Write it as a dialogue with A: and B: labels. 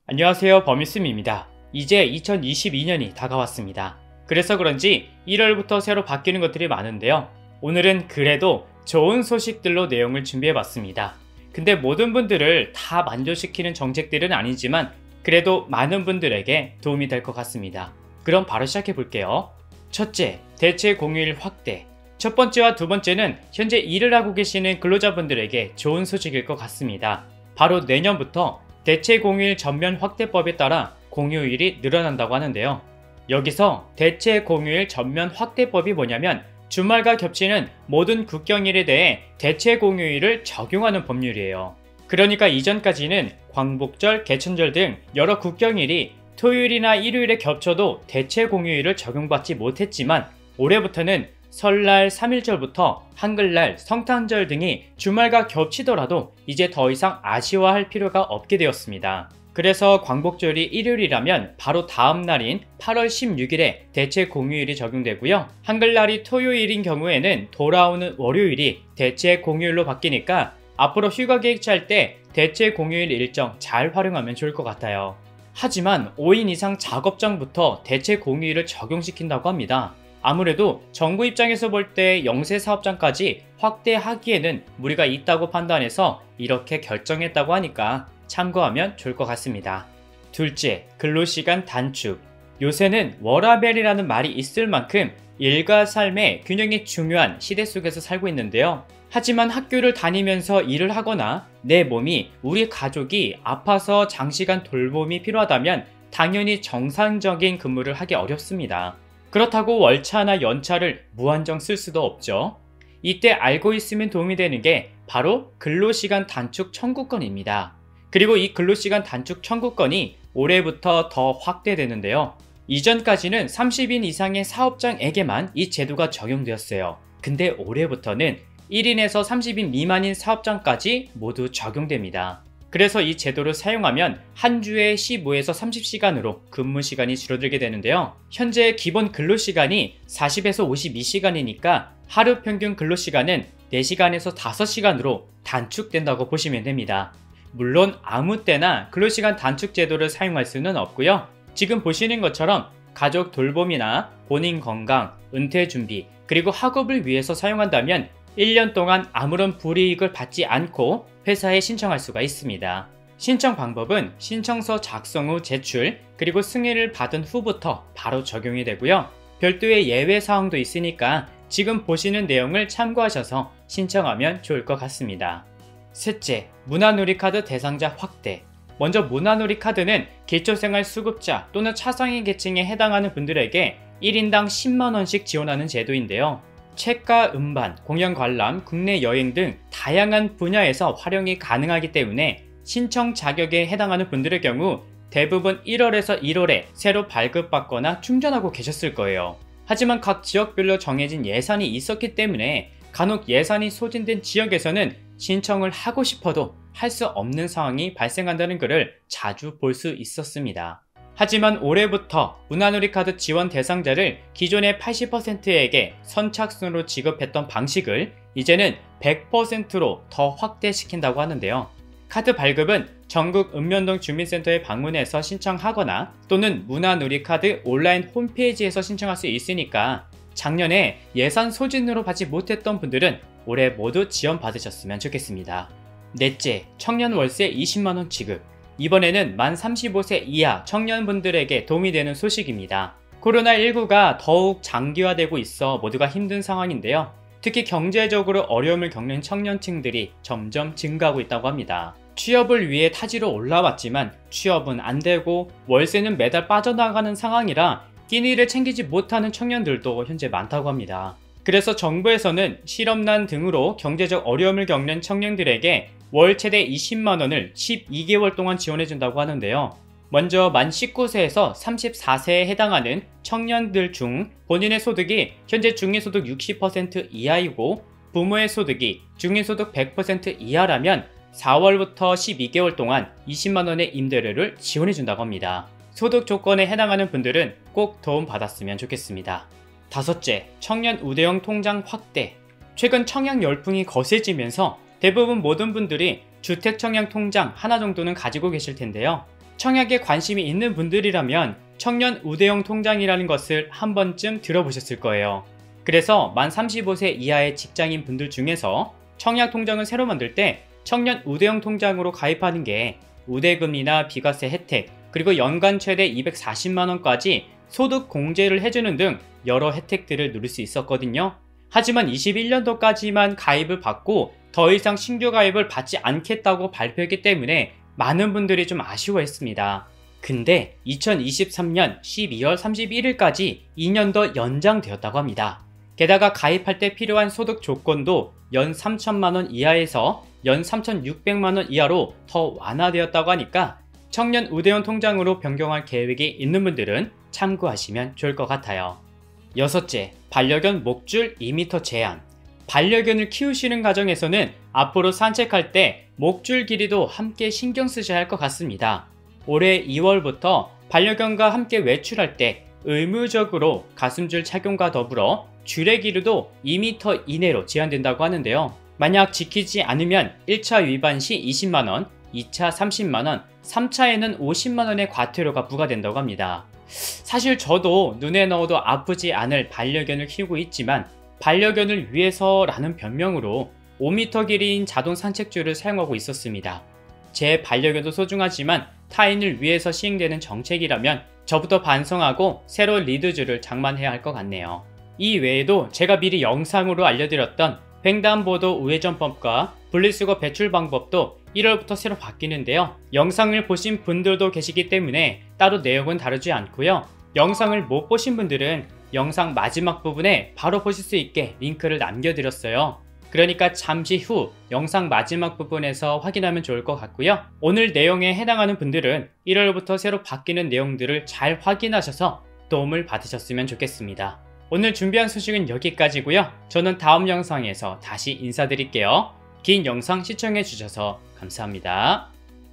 A: 안녕하세요, 범이스미입니다. 이제 2022년이 다가왔습니다. 그래서 그런지 1월부터 새로 바뀌는 것들이 많은데요. 오늘은 그래도 좋은 소식들로 내용을 준비해봤습니다. 근데 모든 분들을 다 만족시키는 정책들은 아니지만 그래도 많은 분들에게 도움이 될 것 같습니다. 그럼 바로 시작해볼게요. 첫째, 대체 공휴일 확대. 첫 번째와 두 번째는 현재 일을 하고 계시는 근로자분들에게 좋은 소식일 것 같습니다. 바로 내년부터 대체 공휴일 전면 확대법에 따라 공휴일이 늘어난다고 하는데요. 여기서 대체 공휴일 전면 확대법이 뭐냐면 주말과 겹치는 모든 국경일에 대해 대체 공휴일을 적용하는 법률이에요. 그러니까 이전까지는 광복절, 개천절 등 여러 국경일이 토요일이나 일요일에 겹쳐도 대체 공휴일을 적용받지 못했지만 올해부터는 설날, 3.1절부터 한글날, 성탄절 등이 주말과 겹치더라도 이제 더 이상 아쉬워할 필요가 없게 되었습니다. 그래서 광복절이 일요일이라면 바로 다음 날인 8월 16일에 대체 공휴일이 적용되고요. 한글날이 토요일인 경우에는 돌아오는 월요일이 대체 공휴일로 바뀌니까 앞으로 휴가 계획 짤 때 대체 공휴일 일정 잘 활용하면 좋을 것 같아요. 하지만 5인 이상 작업장부터 대체 공휴일을 적용시킨다고 합니다. 아무래도 정부 입장에서 볼 때 영세 사업장까지 확대하기에는 무리가 있다고 판단해서 이렇게 결정했다고 하니까 참고하면 좋을 것 같습니다. 둘째, 근로시간 단축. 요새는 워라밸이라는 말이 있을 만큼 일과 삶의 균형이 중요한 시대 속에서 살고 있는데요. 하지만 학교를 다니면서 일을 하거나 내 몸이 우리 가족이 아파서 장시간 돌봄이 필요하다면 당연히 정상적인 근무를 하기 어렵습니다. 그렇다고 월차나 연차를 무한정 쓸 수도 없죠. 이때 알고 있으면 도움이 되는 게 바로 근로시간 단축 청구권입니다. 그리고 이 근로시간 단축 청구권이 올해부터 더 확대되는데요. 이전까지는 30인 이상의 사업장에게만 이 제도가 적용되었어요. 근데 올해부터는 1인에서 30인 미만인 사업장까지 모두 적용됩니다. 그래서 이 제도를 사용하면 한 주에 15에서 30시간으로 근무 시간이 줄어들게 되는데요. 현재 기본 근로시간이 40에서 52시간이니까 하루 평균 근로시간은 4시간에서 5시간으로 단축된다고 보시면 됩니다. 물론 아무 때나 근로시간 단축 제도를 사용할 수는 없고요. 지금 보시는 것처럼 가족 돌봄이나 본인 건강, 은퇴 준비, 그리고 학업을 위해서 사용한다면 1년 동안 아무런 불이익을 받지 않고 회사에 신청할 수가 있습니다. 신청 방법은 신청서 작성 후 제출, 그리고 승인을 받은 후부터 바로 적용이 되고요. 별도의 예외 사항도 있으니까 지금 보시는 내용을 참고하셔서 신청하면 좋을 것 같습니다. 셋째, 문화누리카드 대상자 확대. 먼저 문화누리카드는 기초생활수급자 또는 차상위 계층에 해당하는 분들에게 1인당 10만원씩 지원하는 제도인데요. 책과 음반, 공연 관람, 국내 여행 등 다양한 분야에서 활용이 가능하기 때문에 신청 자격에 해당하는 분들의 경우 대부분 1월에서 1월에 새로 발급받거나 충전하고 계셨을 거예요. 하지만 각 지역별로 정해진 예산이 있었기 때문에 간혹 예산이 소진된 지역에서는 신청을 하고 싶어도 할 수 없는 상황이 발생한다는 글을 자주 볼 수 있었습니다. 하지만 올해부터 문화누리카드 지원 대상자를 기존의 80%에게 선착순으로 지급했던 방식을 이제는 100%로 더 확대시킨다고 하는데요. 카드 발급은 전국 읍면동 주민센터에 방문해서 신청하거나 또는 문화누리카드 온라인 홈페이지에서 신청할 수 있으니까 작년에 예산 소진으로 받지 못했던 분들은 올해 모두 지원받으셨으면 좋겠습니다. 넷째, 청년 월세 20만원 지급. 이번에는 만 35세 이하 청년분들에게 도움이 되는 소식입니다. 코로나19가 더욱 장기화되고 있어 모두가 힘든 상황인데요. 특히 경제적으로 어려움을 겪는 청년층들이 점점 증가하고 있다고 합니다. 취업을 위해 타지로 올라왔지만 취업은 안 되고 월세는 매달 빠져나가는 상황이라 끼니를 챙기지 못하는 청년들도 현재 많다고 합니다. 그래서 정부에서는 실업난 등으로 경제적 어려움을 겪는 청년들에게 월 최대 20만원을 12개월 동안 지원해준다고 하는데요. 먼저 만 19세에서 34세에 해당하는 청년들 중 본인의 소득이 현재 중위소득 60% 이하이고 부모의 소득이 중위소득 100% 이하라면 4월부터 12개월 동안 20만원의 임대료를 지원해준다고 합니다. 소득 조건에 해당하는 분들은 꼭 도움받았으면 좋겠습니다. 다섯째, 청년 우대형 통장 확대. 최근 청약 열풍이 거세지면서 대부분 모든 분들이 주택청약 통장 하나 정도는 가지고 계실 텐데요. 청약에 관심이 있는 분들이라면 청년 우대형 통장이라는 것을 한 번쯤 들어보셨을 거예요. 그래서 만 35세 이하의 직장인 분들 중에서 청약 통장을 새로 만들 때 청년 우대형 통장으로 가입하는 게 우대금리나 비과세 혜택, 그리고 연간 최대 240만원까지 소득 공제를 해주는 등 여러 혜택들을 누릴 수 있었거든요. 하지만 21년도까지만 가입을 받고 더 이상 신규 가입을 받지 않겠다고 발표했기 때문에 많은 분들이 좀 아쉬워했습니다. 근데 2023년 12월 31일까지 2년 더 연장되었다고 합니다. 게다가 가입할 때 필요한 소득 조건도 연 3천만원 이하에서 연 3,600만원 이하로 더 완화되었다고 하니까 청년 우대형 통장으로 변경할 계획이 있는 분들은 참고하시면 좋을 것 같아요. 여섯째, 반려견 목줄 2m 제한. 반려견을 키우시는 가정에서는 앞으로 산책할 때 목줄 길이도 함께 신경 쓰셔야 할 것 같습니다. 올해 2월부터 반려견과 함께 외출할 때 의무적으로 가슴줄 착용과 더불어 줄의 길이도 2m 이내로 제한된다고 하는데요. 만약 지키지 않으면 1차 위반 시 20만원, 2차 30만원, 3차에는 50만원의 과태료가 부과된다고 합니다. 사실 저도 눈에 넣어도 아프지 않을 반려견을 키우고 있지만 반려견을 위해서라는 변명으로 5m 길이인 자동 산책줄을 사용하고 있었습니다. 제 반려견도 소중하지만 타인을 위해서 시행되는 정책이라면 저부터 반성하고 새로 리드줄을 장만해야 할 것 같네요. 이 외에도 제가 미리 영상으로 알려드렸던 횡단보도 우회전법과 분리수거 배출 방법도 1월부터 새로 바뀌는데요. 영상을 보신 분들도 계시기 때문에 따로 내용은 다루지 않고요. 영상을 못 보신 분들은 영상 마지막 부분에 바로 보실 수 있게 링크를 남겨드렸어요. 그러니까 잠시 후 영상 마지막 부분에서 확인하면 좋을 것 같고요. 오늘 내용에 해당하는 분들은 1월부터 새로 바뀌는 내용들을 잘 확인하셔서 도움을 받으셨으면 좋겠습니다. 오늘 준비한 소식은 여기까지고요. 저는 다음 영상에서 다시 인사드릴게요. 긴 영상 시청해 주셔서 감사합니다.